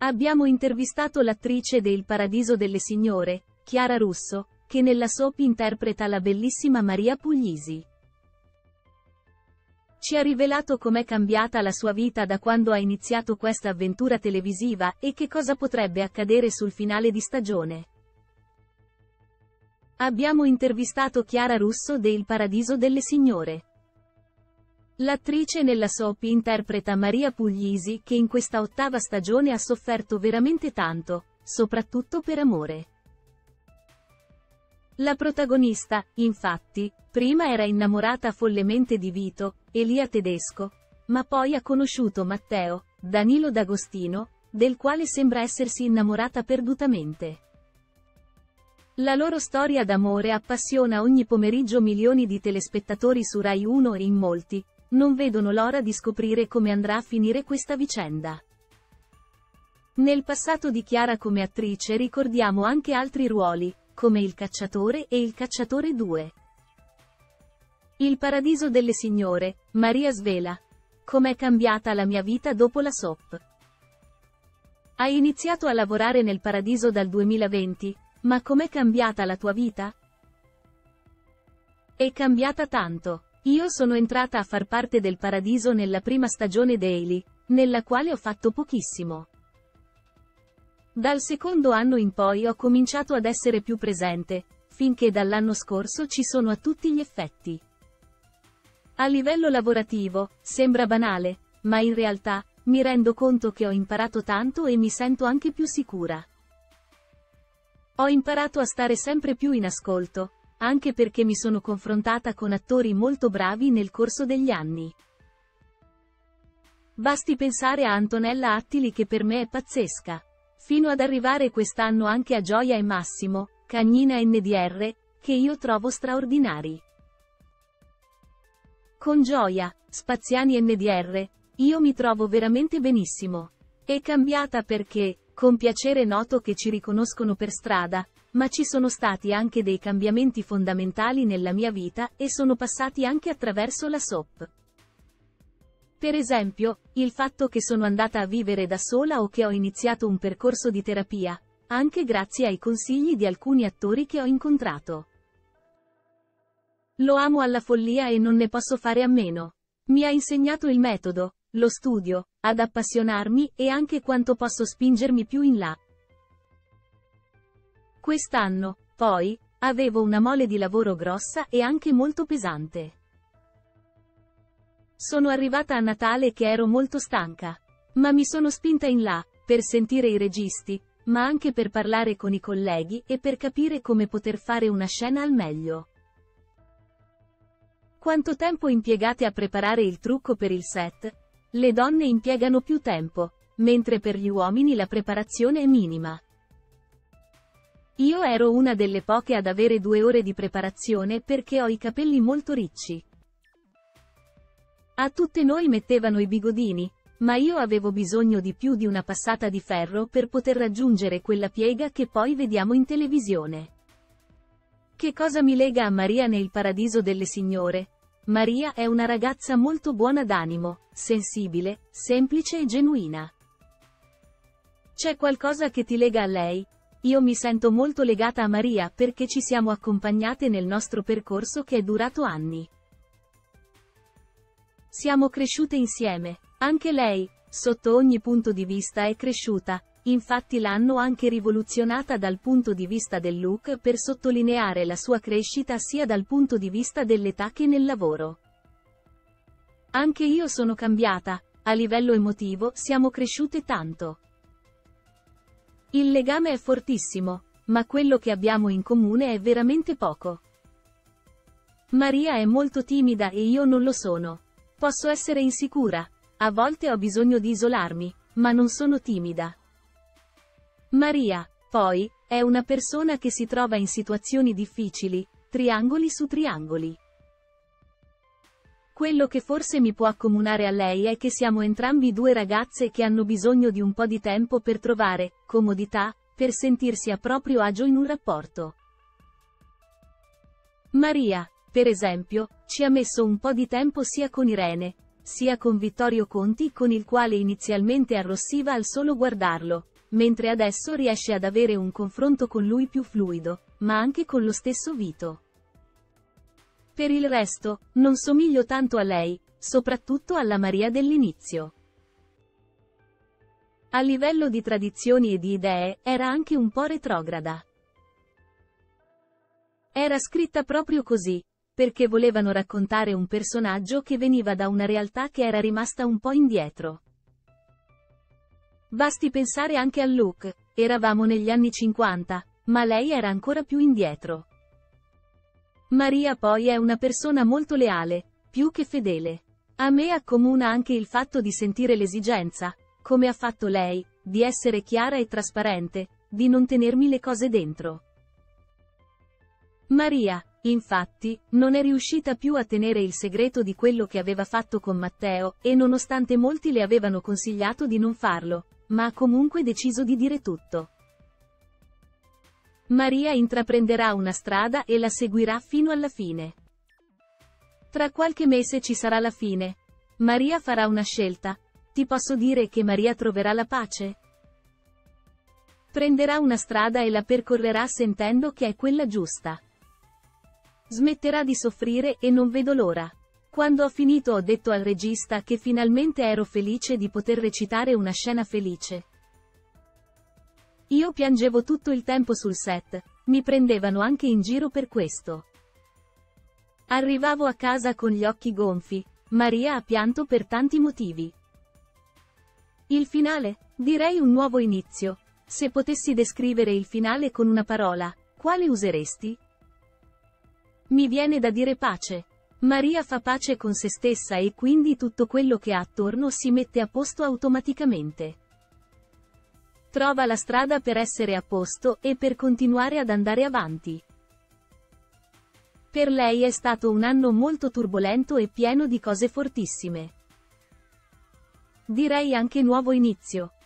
Abbiamo intervistato l'attrice de Il Paradiso delle Signore, Chiara Russo, che nella soap interpreta la bellissima Maria Puglisi. Ci ha rivelato com'è cambiata la sua vita da quando ha iniziato questa avventura televisiva e che cosa potrebbe accadere sul finale di stagione. Abbiamo intervistato Chiara Russo de Il Paradiso delle Signore. L'attrice nella soap interpreta Maria Puglisi che in questa 8ª stagione ha sofferto veramente tanto, soprattutto per amore. La protagonista, infatti, prima era innamorata follemente di Vito, Elia Tedesco, ma poi ha conosciuto Matteo, Danilo D'Agostino, del quale sembra essersi innamorata perdutamente. La loro storia d'amore appassiona ogni pomeriggio milioni di telespettatori su Rai 1 e in molti non vedono l'ora di scoprire come andrà a finire questa vicenda. Nel passato di Chiara come attrice ricordiamo anche altri ruoli, come Il Cacciatore e Il Cacciatore 2. Il Paradiso delle Signore, Maria svela. Com'è cambiata la mia vita dopo la soap. Hai iniziato a lavorare nel Paradiso dal 2020, ma com'è cambiata la tua vita? È cambiata tanto. Io sono entrata a far parte del Paradiso nella prima stagione Daily, nella quale ho fatto pochissimo. Dal secondo anno in poi ho cominciato ad essere più presente, finché dall'anno scorso ci sono a tutti gli effetti. A livello lavorativo, sembra banale, ma in realtà, mi rendo conto che ho imparato tanto e mi sento anche più sicura. Ho imparato a stare sempre più in ascolto, anche perché mi sono confrontata con attori molto bravi nel corso degli anni. Basti pensare a Antonella Attili che per me è pazzesca. Fino ad arrivare quest'anno anche a Gioia e Massimo, Cagnina NDR, che io trovo straordinari. Con Gioia, Spaziani NDR, io mi trovo veramente benissimo. È cambiata perché, con piacere noto che ci riconoscono per strada, ma ci sono stati anche dei cambiamenti fondamentali nella mia vita e sono passati anche attraverso la soap. Per esempio, il fatto che sono andata a vivere da sola o che ho iniziato un percorso di terapia, anche grazie ai consigli di alcuni attori che ho incontrato. Lo amo alla follia e non ne posso fare a meno. Mi ha insegnato il metodo, lo studio, ad appassionarmi e anche quanto posso spingermi più in là. Quest'anno, poi, avevo una mole di lavoro grossa e anche molto pesante. Sono arrivata a Natale che ero molto stanca. Ma mi sono spinta in là, per sentire i registi, ma anche per parlare con i colleghi e per capire come poter fare una scena al meglio. Quanto tempo impiegate a preparare il trucco per il set? Le donne impiegano più tempo, mentre per gli uomini la preparazione è minima. Io ero una delle poche ad avere 2 ore di preparazione perché ho i capelli molto ricci. A tutte noi mettevano i bigodini, ma io avevo bisogno di più di una passata di ferro per poter raggiungere quella piega che poi vediamo in televisione. Che cosa mi lega a Maria nel Paradiso delle Signore? Maria è una ragazza molto buona d'animo, sensibile, semplice e genuina. C'è qualcosa che ti lega a lei? Io mi sento molto legata a Maria perché ci siamo accompagnate nel nostro percorso che è durato anni. Siamo cresciute insieme. Anche lei, sotto ogni punto di vista è cresciuta, infatti l'hanno anche rivoluzionata dal punto di vista del look per sottolineare la sua crescita sia dal punto di vista dell'età che nel lavoro. Anche io sono cambiata, a livello emotivo siamo cresciute tanto. Il legame è fortissimo, ma quello che abbiamo in comune è veramente poco. Maria è molto timida e io non lo sono. Posso essere insicura. A volte ho bisogno di isolarmi, ma non sono timida. Maria, poi, è una persona che si trova in situazioni difficili, triangoli su triangoli. Quello che forse mi può accomunare a lei è che siamo entrambi 2 ragazze che hanno bisogno di un po' di tempo per trovare comodità, per sentirsi a proprio agio in un rapporto. Maria, per esempio, ci ha messo un po' di tempo sia con Irene, sia con Vittorio Conti con il quale inizialmente arrossiva al solo guardarlo, mentre adesso riesce ad avere un confronto con lui più fluido, ma anche con lo stesso Vito. Per il resto, non somiglio tanto a lei, soprattutto alla Maria dell'inizio. A livello di tradizioni e di idee, era anche un po' retrograda. Era scritta proprio così, perché volevano raccontare un personaggio che veniva da una realtà che era rimasta un po' indietro. Basti pensare anche al look, eravamo negli anni 50, ma lei era ancora più indietro. Maria poi è una persona molto leale, più che fedele. A me accomuna anche il fatto di sentire l'esigenza, come ha fatto lei, di essere chiara e trasparente, di non tenermi le cose dentro. Maria, infatti, non è riuscita più a tenere il segreto di quello che aveva fatto con Matteo, e nonostante molti le avevano consigliato di non farlo, ma ha comunque deciso di dire tutto. Maria intraprenderà una strada e la seguirà fino alla fine. Tra qualche mese ci sarà la fine. Maria farà una scelta. Ti posso dire che Maria troverà la pace? Prenderà una strada e la percorrerà sentendo che è quella giusta. Smetterà di soffrire e non vedo l'ora. Quando ho finito ho detto al regista che finalmente ero felice di poter recitare una scena felice. Io piangevo tutto il tempo sul set, mi prendevano anche in giro per questo. Arrivavo a casa con gli occhi gonfi, Maria ha pianto per tanti motivi. Il finale? Direi un nuovo inizio. Se potessi descrivere il finale con una parola, quale useresti? Mi viene da dire pace. Maria fa pace con se stessa e quindi tutto quello che ha attorno si mette a posto automaticamente. Trova la strada per essere a posto e per continuare ad andare avanti. Per lei è stato un anno molto turbolento e pieno di cose fortissime. Direi anche nuovo inizio.